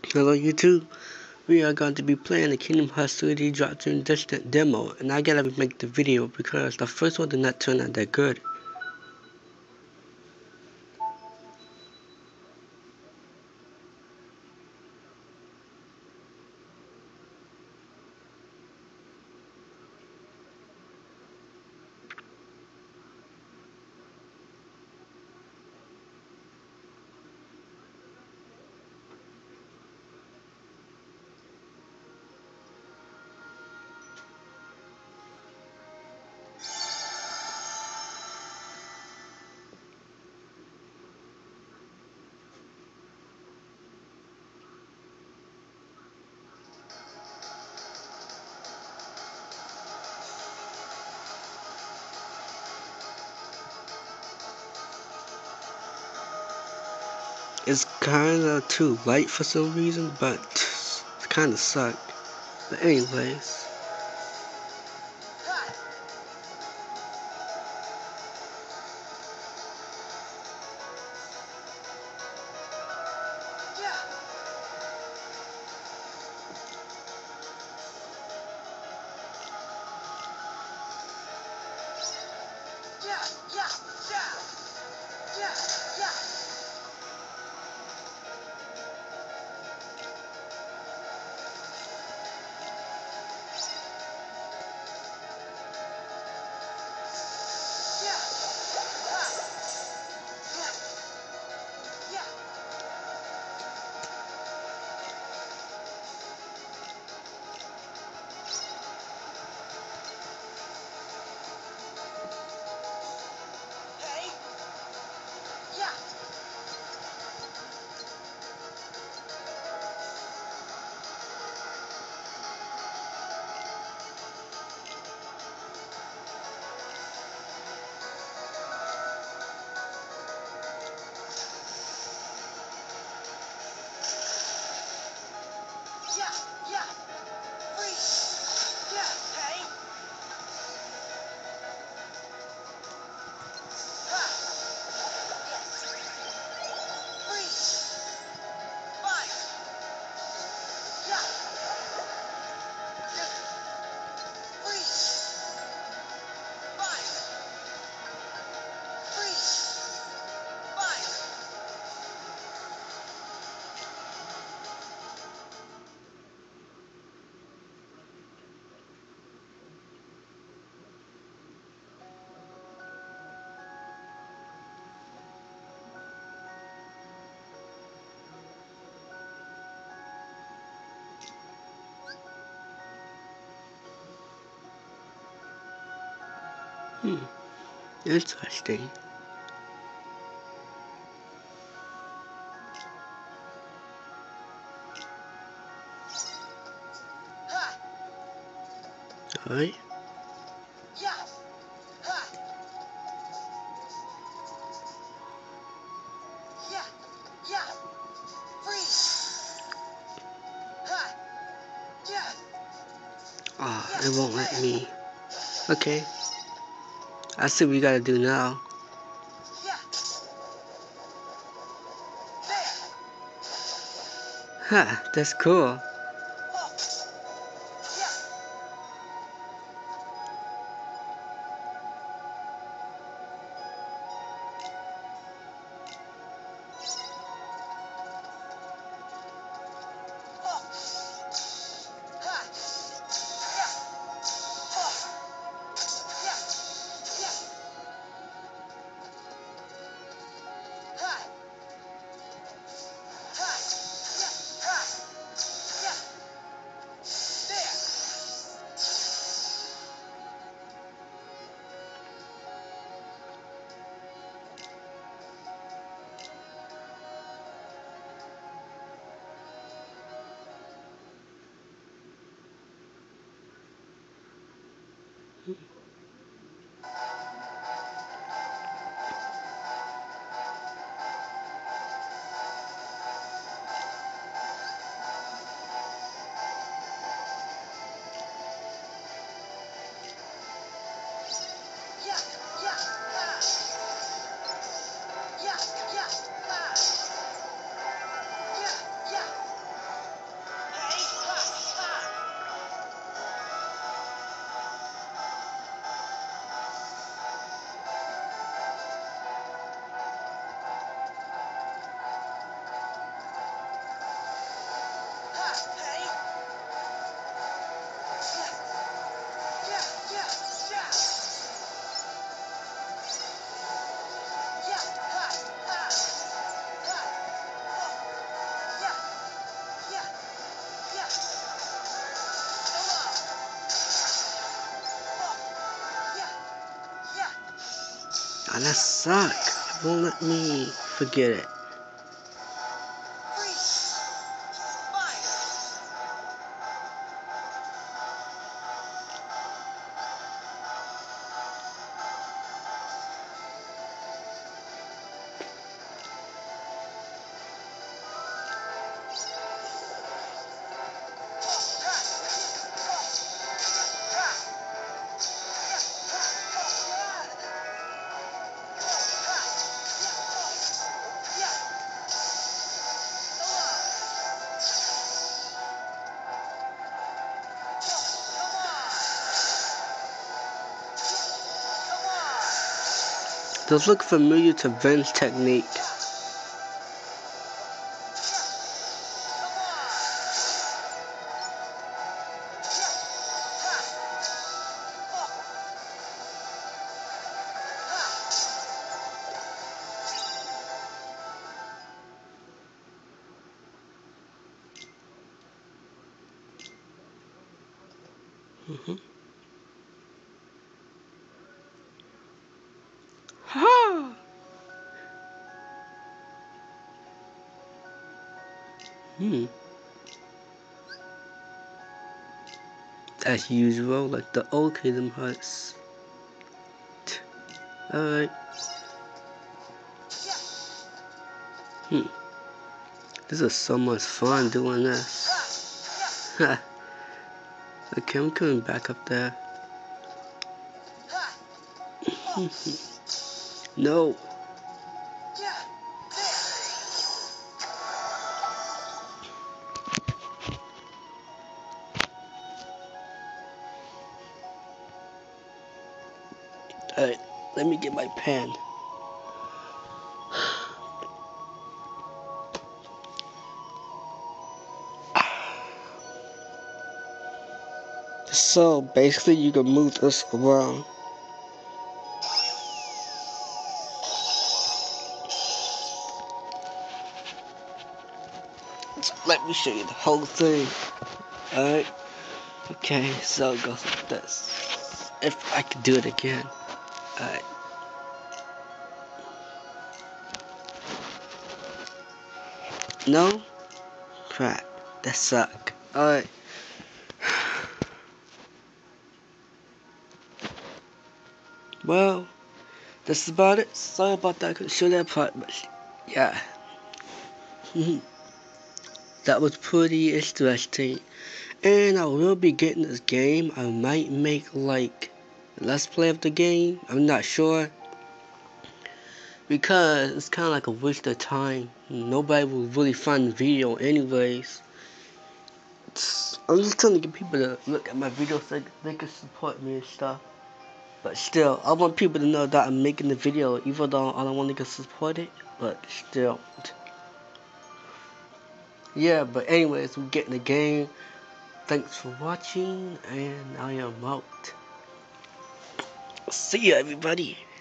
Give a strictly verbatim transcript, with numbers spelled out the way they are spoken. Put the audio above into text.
Hello YouTube, we are going to be playing the Kingdom Hearts three D Drop Toon Distant demo, and I gotta make the video because the first one did not turn out that good. It's kinda too light for some reason, but it kinda sucked. But anyways. Hmm, interesting. Alright. Ah, oh, it won't let me. Okay. I see what we gotta do now. Ha, that's cool. And that suck. It won't let me forget it. Those look familiar to Ven's technique. Mm-hmm. Ha! Hmm. As usual, like the old Kingdom Hearts. Alright. Hmm. This is so much fun doing this. Ha. Okay, I'm coming back up there. No. Alright, let me get my pen. So basically you can move this around. Let me show you the whole thing. Alright. Okay, so it goes like this. If I could do it again. Alright. No? Crap. That suck. Alright. Well, that's about it. Sorry about that. I couldn't show that part, but yeah. That was pretty interesting. And I will be getting this game. I might make like a let's play of the game. I'm not sure. Because it's kind of like a waste of time. Nobody will really find the video anyways. It's, I'm just trying to get people to look at my videos so they can support me and stuff. But still, I want people to know that I'm making the video, even though I don't want to get supported. But still. Yeah, but anyways, we're getting the game. Thanks for watching, and I am out. See ya, everybody.